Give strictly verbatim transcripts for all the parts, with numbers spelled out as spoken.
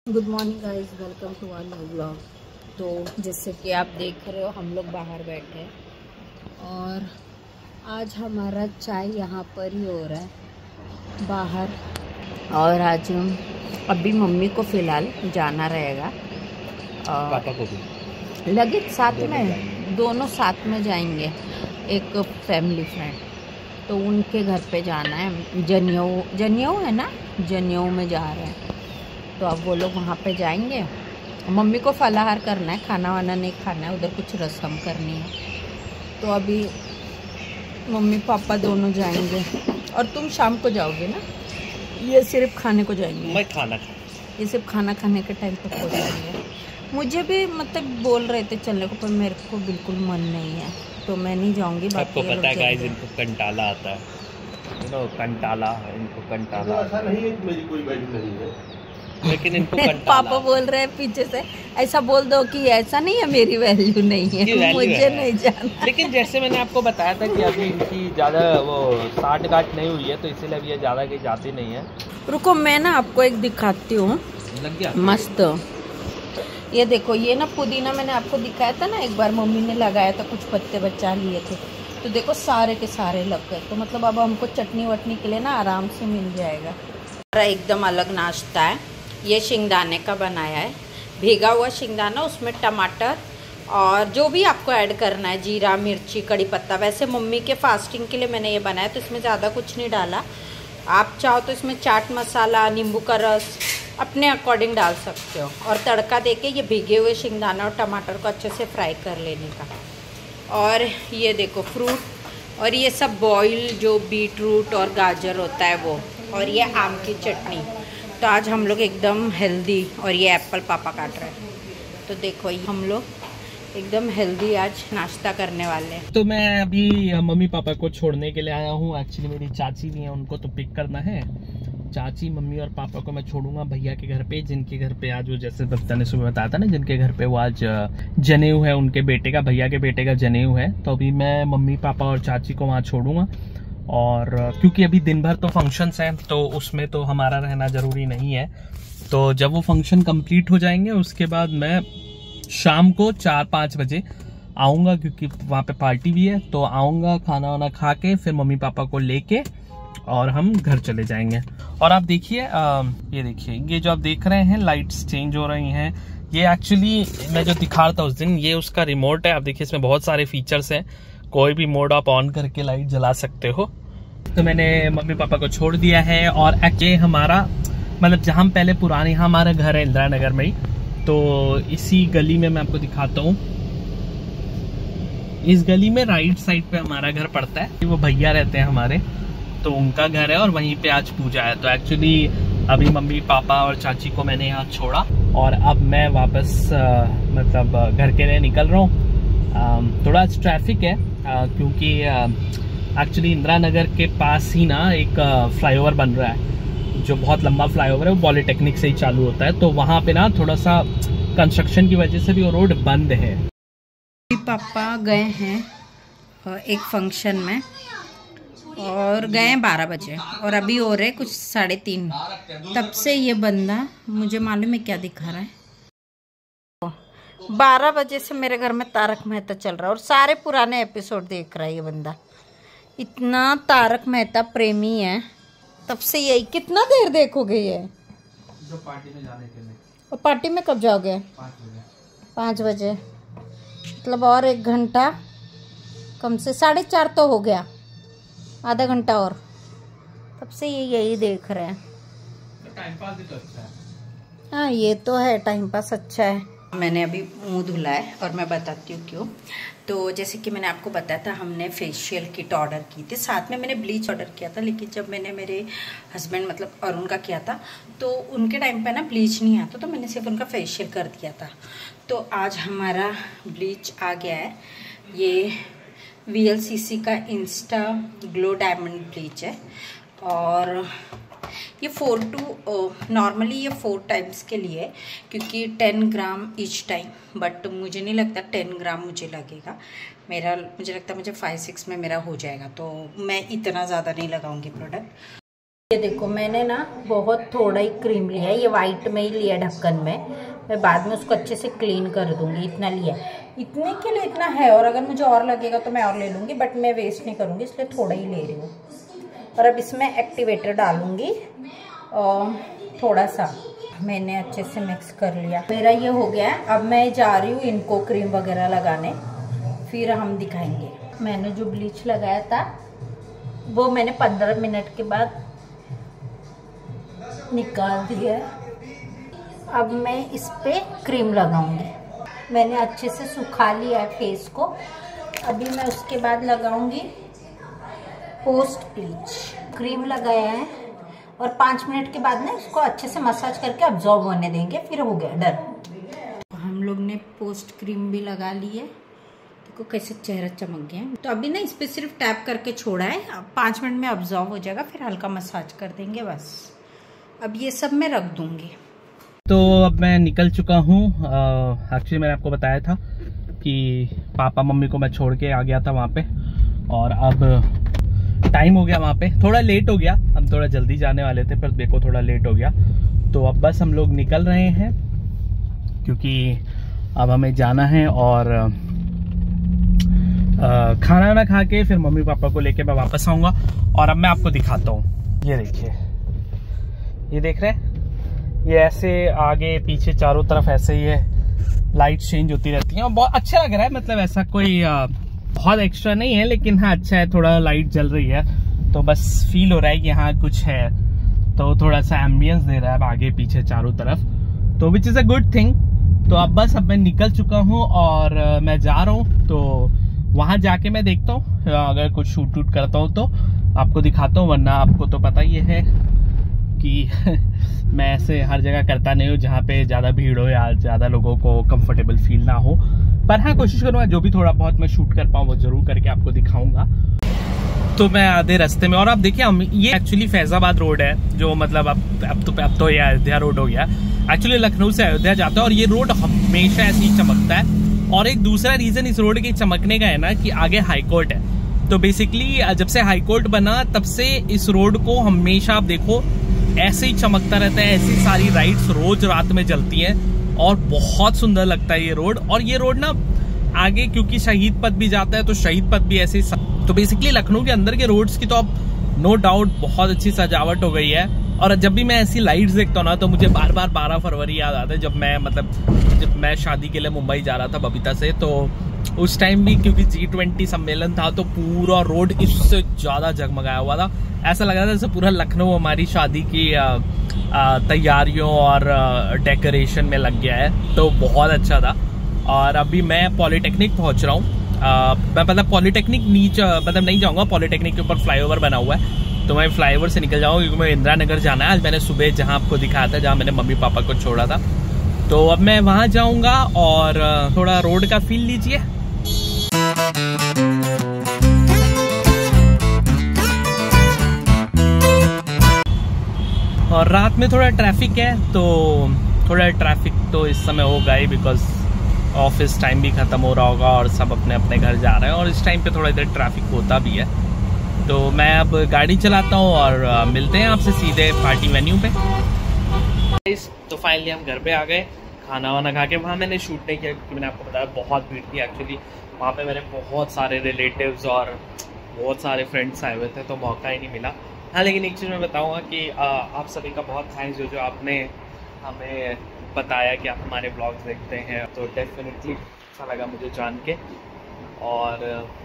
Good morning guys, welcome to our new blog. तो जैसे कि आप देख रहे हो हम लोग बाहर बैठे हैं और आज हमारा चाय यहाँ पर ही हो रहा है बाहर। और आज हम अभी मम्मी को फ़िलहाल जाना रहेगा और पापा को भी लगे साथ में, दोनों साथ में जाएंगे। एक फैमिली फ्रेंड, तो उनके घर पे जाना है। जनेऊ जनेऊ है ना, जनेऊ में जा रहे हैं। तो अब वो लोग वहाँ पे जाएंगे। मम्मी को फलाहार करना है, खाना वाना नहीं खाना है, उधर कुछ रस्म करनी है। तो अभी मम्मी पापा दोनों जाएंगे और तुम शाम को जाओगे ना? ये सिर्फ खाने को जाएंगे? मैं खाना खा ये सिर्फ खाना खाने के टाइम पर पहुँचेंगे। मुझे भी मतलब बोल रहे थे चलने को, पर मेरे को बिल्कुल मन नहीं है, तो मैं नहीं जाऊँगी। आपको पता है गाइस, इनको कंटाला आता है, यू नो कंटाला है इनको, कंटाला ऐसा नहीं है कि मेरी कोई वैल्यू नहीं है, लेकिन इनको कंटाला। पापा बोल रहे हैं पीछे से, ऐसा बोल दो कि ऐसा नहीं है मेरी वैल्यू नहीं है, मुझे है। नहीं जाना। लेकिन जैसे मैंने आपको बताया था कि अभी इनकी ज़्यादा वो साठ गांठ नहीं हुई है, तो इसीलिए अभी ये ज़्यादा कहीं जाती नहीं है। रुको मैं ना आपको एक दिखाती हूँ, लग गया मस्त। ये देखो, ये ना पुदीना मैंने आपको दिखाया था ना एक बार, मम्मी ने लगाया था, कुछ पत्ते बचा लिए थे, तो देखो सारे के सारे लग गए। तो मतलब अब हमको चटनी वटनी के लिए ना आराम से मिल जाएगा। हमारा एकदम अलग नाश्ता है। ये शिंगदाने का बनाया है, भीगा हुआ शिंगदाना, उसमें टमाटर और जो भी आपको ऐड करना है, जीरा मिर्ची कड़ी पत्ता। वैसे मम्मी के फास्टिंग के लिए मैंने ये बनाया, तो इसमें ज़्यादा कुछ नहीं डाला। आप चाहो तो इसमें चाट मसाला, नींबू का रस अपने अकॉर्डिंग डाल सकते हो। और तड़का देके ये भीगे हुए शिंगदाना और टमाटर को अच्छे से फ्राई कर लेने का। और ये देखो फ्रूट, और ये सब बॉयल जो बीट रूट और गाजर होता है वो, और ये आम की चटनी। तो आज हम लोग एकदम हेल्दी, और ये एप्पल पापा काट रहे हैं। तो देखो हम लोग एकदम हेल्दी आज नाश्ता करने वाले हैं। तो मैं अभी मम्मी पापा को छोड़ने के लिए आया हूँ। एक्चुअली मेरी चाची भी है, उनको तो पिक करना है। चाची, मम्मी और पापा को मैं छोड़ूंगा भैया के घर पे, जिनके घर पे आज वो, जैसे बच्चा ने सुबह बताया था ना, जिनके घर पे वो आज जनेऊ है, उनके बेटे का, भैया के बेटे का जनेऊ है। तो अभी मैं मम्मी पापा और चाची को वहाँ छोड़ूंगा। और क्योंकि अभी दिन भर तो फंक्शंस हैं, तो उसमें तो हमारा रहना ज़रूरी नहीं है। तो जब वो फंक्शन कंप्लीट हो जाएंगे, उसके बाद मैं शाम को चार पाँच बजे आऊँगा, क्योंकि वहाँ पे पार्टी भी है। तो आऊँगा, खाना वाना खा के फिर मम्मी पापा को लेके और हम घर चले जाएंगे। और आप देखिए, ये देखिए, ये जो आप देख रहे हैं लाइट्स चेंज हो रही हैं, ये एक्चुअली मैं जो दिखा रहा था उस दिन, ये उसका रिमोट है। आप देखिए इसमें बहुत सारे फीचर्स हैं, कोई भी मोड आप ऑन करके लाइट जला सकते हो। तो मैंने मम्मी पापा को छोड़ दिया है। और ये हमारा मतलब जहाँ पहले पुराने, यहाँ हमारा घर है इंदिरा नगर में ही, तो इसी गली में मैं आपको दिखाता हूँ। इस गली में राइट साइड पे हमारा घर पड़ता है। वो भैया रहते हैं हमारे, तो उनका घर है और वहीं पे आज पूजा है। तो एक्चुअली अभी मम्मी पापा और चाची को मैंने यहाँ छोड़ा और अब मैं वापस आ, मतलब घर के लिए निकल रहा हूँ। थोड़ा ट्रैफिक है, आ, क्योंकि एक्चुअली इंदिरा नगर के पास ही ना एक फ्लाईओवर बन रहा है, जो बहुत लंबा फ्लाईओवर है, वो पॉलिटेक्निक से ही चालू होता है। तो वहाँ पे ना थोड़ा सा कंस्ट्रक्शन की वजह से भी वो रोड बंद है। पापा गए हैं एक फंक्शन में और गए हैं बारह बजे, और अभी हो रहे कुछ साढ़े तीन। तब से ये बंदा मुझे मालूम है क्या दिखा रहा है। बारह बजे से मेरे घर में तारक मेहता चल रहा है और सारे पुराने एपिसोड देख रहा है ये बंदा। इतना तारक मेहता प्रेमी है, तब से यही। कितना देर देखोगे ये? जो पार्टी में जाने के लिए। और पार्टी में कब जाओगे? पाँच बजे। पाँच बजे मतलब और एक घंटा कम से, साढ़े चार तो हो गया, आधा घंटा और। तब से ये यही देख रहे हैं। टाइम पास भी तो अच्छा है। हाँ ये तो है, टाइम पास अच्छा है। मैंने अभी मुंह धुला है और मैं बताती हूँ क्यों। तो जैसे कि मैंने आपको बताया था, हमने फेशियल किट ऑर्डर की थी, साथ में मैंने ब्लीच ऑर्डर किया था। लेकिन जब मैंने मेरे हस्बैंड मतलब अरुण का किया था, तो उनके टाइम पे ना ब्लीच नहीं आता, तो मैंने सिर्फ उनका फेशियल कर दिया था। तो आज हमारा ब्लीच आ गया है। ये वी एल सी सी का इंस्टा ग्लो डायमंड ब्लीच है, और ये फोर टू नॉर्मली ये फोर टाइम्स के लिए, क्योंकि ten gram each time. But मुझे नहीं लगता टेन ग्राम मुझे लगेगा, मेरा मुझे लगता है मुझे फाइव सिक्स में मेरा हो जाएगा। तो मैं इतना ज़्यादा नहीं लगाऊंगी प्रोडक्ट। ये देखो मैंने ना बहुत थोड़ा ही क्रीम लिया है, ये वाइट में ही लिया ढक्कन में। मैं बाद में उसको अच्छे से क्लीन कर दूंगी। इतना लिया है, इतने के लिए इतना है, और अगर मुझे और लगेगा तो मैं और ले लूँगी, बट मैं वेस्ट नहीं करूँगी इसलिए थोड़ा ही ले रही हूँ। और अब इसमें एक्टिवेटर डालूँगी और थोड़ा सा मैंने अच्छे से मिक्स कर लिया। मेरा ये हो गया है। अब मैं जा रही हूँ इनको क्रीम वगैरह लगाने, फिर हम दिखाएंगे। मैंने जो ब्लीच लगाया था वो मैंने पंद्रह मिनट के बाद निकाल दिया। अब मैं इस पे क्रीम लगाऊंगी। मैंने अच्छे से सुखा लिया है फेस को। अभी मैं उसके बाद लगाऊंगी पोस्ट ब्लीच। क्रीम लगाया है और पाँच मिनट के बाद ना इसको अच्छे से मसाज करके अब्जॉर्ब होने देंगे, फिर हो गया डन। हम लोग ने पोस्ट क्रीम भी लगा ली है, देखो कैसे चेहरा चमक गया है। तो अभी ना इस पर सिर्फ टैप करके छोड़ा है, पाँच मिनट में अब्जॉर्ब हो जाएगा, फिर हल्का मसाज कर देंगे बस। अब ये सब मैं रख दूंगी। तो अब मैं निकल चुका हूँ। एक्चुअली मैंने आपको बताया था कि पापा मम्मी को मैं छोड़ के आ गया था वहाँ पे, और अब टाइम हो गया वहाँ पे, थोड़ा लेट हो गया। हम थोड़ा जल्दी जाने वाले थे पर देखो थोड़ा लेट हो गया। तो अब बस हम लोग निकल रहे हैं क्योंकि अब हमें जाना है, और आ, खाना वाना खा के फिर मम्मी पापा को लेके मैं वापस आऊँगा। और अब मैं आपको दिखाता हूँ, ये देखिए, ये देख रहे हैं, ये ऐसे आगे पीछे चारों तरफ ऐसे ही है, लाइट चेंज होती रहती हैं और बहुत अच्छा लग रहा है। मतलब ऐसा कोई आ, बहुत एक्स्ट्रा नहीं है, लेकिन हाँ अच्छा है, थोड़ा लाइट जल रही है तो बस फील हो रहा है कि यहाँ कुछ है, तो थोड़ा सा एम्बियंस दे रहा है आगे पीछे चारों तरफ, तो which is a good thing. तो अब बस अब मैं निकल चुका हूँ और आ, मैं जा रहा हूँ, तो वहाँ जाके मैं देखता हूँ, अगर कुछ शूट वूट करता हूँ तो आपको दिखाता हूँ, वरना आपको तो पता ही है कि मैं ऐसे हर जगह करता नहीं हूँ जहाँ पे ज़्यादा भीड़ हो या ज़्यादा लोगों को कंफर्टेबल फील ना हो। पर हाँ, कोशिश करूँगा जो भी थोड़ा बहुत मैं शूट कर पाऊँ वो जरूर करके आपको दिखाऊंगा। तो मैं आधे रास्ते में, और आप देखिए हम ये एक्चुअली फैजाबाद रोड है, जो मतलब अब अब तो अब तो ये अयोध्या रोड हो गया। एक्चुअली लखनऊ से अयोध्या जाता है और ये रोड हमेशा ऐसे ही चमकता है। और एक दूसरा रीजन इस रोड के चमकने का है ना कि आगे हाई कोर्ट है, तो बेसिकली जब से हाई कोर्ट बना तब से इस रोड को हमेशा आप देखो ऐसे ही चमकता रहता है। ऐसी सारी राइड्स रोज रात में चलती हैं और बहुत सुंदर लगता है ये रोड। और ये रोड ना आगे क्योंकि शहीद पथ भी जाता है, तो शहीद पथ भी ऐसे ही, तो बेसिकली लखनऊ के अंदर के रोड्स की तो अब नो डाउट बहुत अच्छी सजावट हो गई है। और जब भी मैं ऐसी लाइट्स देखता हूँ ना तो मुझे बार बार बारह फरवरी याद आता है, जब मैं मतलब जब मैं शादी के लिए मुंबई जा रहा था बबीता से, तो उस टाइम भी क्योंकि जी ट्वेंटी सम्मेलन था तो पूरा रोड इससे ज्यादा जगमगाया हुआ था। ऐसा लग रहा था जैसे पूरा लखनऊ हमारी शादी की तैयारियों और डेकोरेशन में लग गया है, तो बहुत अच्छा था। और अभी मैं पॉलिटेक्निक पहुंच रहा हूँ। मैं मतलब पॉलिटेक्निक नीचे मतलब नहीं जाऊँगा, पॉलिटेक्निक के ऊपर फ्लाईओवर बना हुआ है, तो मैं फ्लाईओवर से निकल जाऊँगा क्योंकि मैं इंदिरा नगर जाना है। आज मैंने सुबह जहाँ आपको दिखाया था, जहाँ मैंने मम्मी पापा को छोड़ा था, तो अब मैं वहाँ जाऊँगा और थोड़ा रोड का फील लीजिए। और रात में थोड़ा ट्रैफिक है, तो थोड़ा ट्रैफिक तो इस समय होगा ही, बिकॉज ऑफिस टाइम भी ख़त्म हो रहा होगा और सब अपने अपने घर जा रहे हैं, और इस टाइम पे थोड़ा इधर ट्रैफिक होता भी है। तो मैं अब गाड़ी चलाता हूँ और मिलते हैं आपसे सीधे पार्टी वेन्यू पे। तो फाइनली हम घर पे आ गए, खाना वाना खा के। वहाँ मैंने शूट नहीं किया क्योंकि मैंने आपको बताया बहुत भीड़ थी एक्चुअली। वहाँ पे मेरे बहुत सारे रिलेटिव्स और बहुत सारे फ्रेंड्स आए हुए थे, तो मौका ही नहीं मिला। हाँ, लेकिन एक चीज़ मैं बताऊँगा कि आ, आप सभी का बहुत थैंक्स जो जो आपने हमें बताया कि आप हमारे ब्लॉग्स देखते हैं, तो डेफिनेटली अच्छा लगा मुझे जान के। और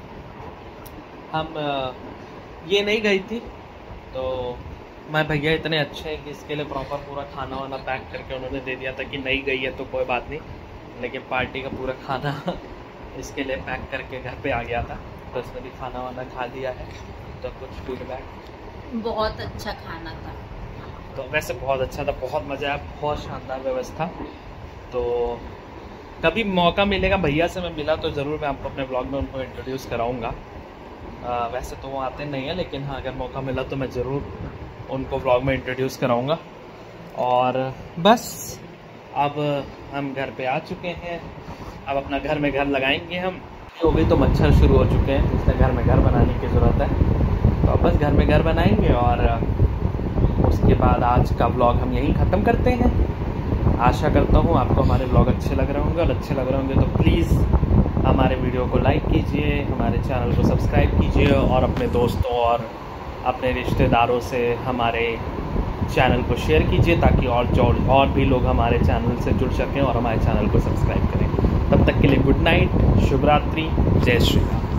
हम ये नहीं गई थी, तो मैं भैया इतने अच्छे हैं कि इसके लिए प्रॉपर पूरा खाना वाना पैक करके उन्होंने दे दिया था कि नहीं गई है तो कोई बात नहीं, लेकिन पार्टी का पूरा खाना इसके लिए पैक करके घर पे आ गया था, तो इसने भी खाना वाना खा लिया है। तो कुछ फीडबैक? बहुत अच्छा खाना था, तो वैसे बहुत अच्छा था, बहुत मज़ा आया, बहुत शानदार व्यवस्था। तो कभी मौका मिलेगा, भैया से मैं मिला तो ज़रूर मैं आपको अपने ब्लॉग में उनको इंट्रोड्यूस कराऊंगा। वैसे तो वो आते नहीं हैं, लेकिन हाँ अगर मौका मिला तो मैं ज़रूर उनको ब्लॉग में इंट्रोड्यूस कराऊंगा। और बस अब हम घर पे आ चुके हैं, अब अपना घर में घर लगाएंगे हम। हो गई तो मच्छर शुरू हो चुके हैं, इसलिए घर में घर बनाने की ज़रूरत है। तो अब बस घर में घर बनाएंगे और उसके बाद आज का व्लॉग हम यहीं ख़त्म करते हैं। आशा करता हूँ आपको हमारे व्लॉग अच्छे लग रहे होंगे, और अच्छे लग रहे होंगे तो प्लीज़ हमारे वीडियो को लाइक कीजिए, हमारे चैनल को सब्सक्राइब कीजिए, और अपने दोस्तों और अपने रिश्तेदारों से हमारे चैनल को शेयर कीजिए, ताकि और जो और भी लोग हमारे चैनल से जुड़ सकें और हमारे चैनल को सब्सक्राइब करें। तब तक के लिए गुड नाइट, शुभ रात्रि, जय श्री राम।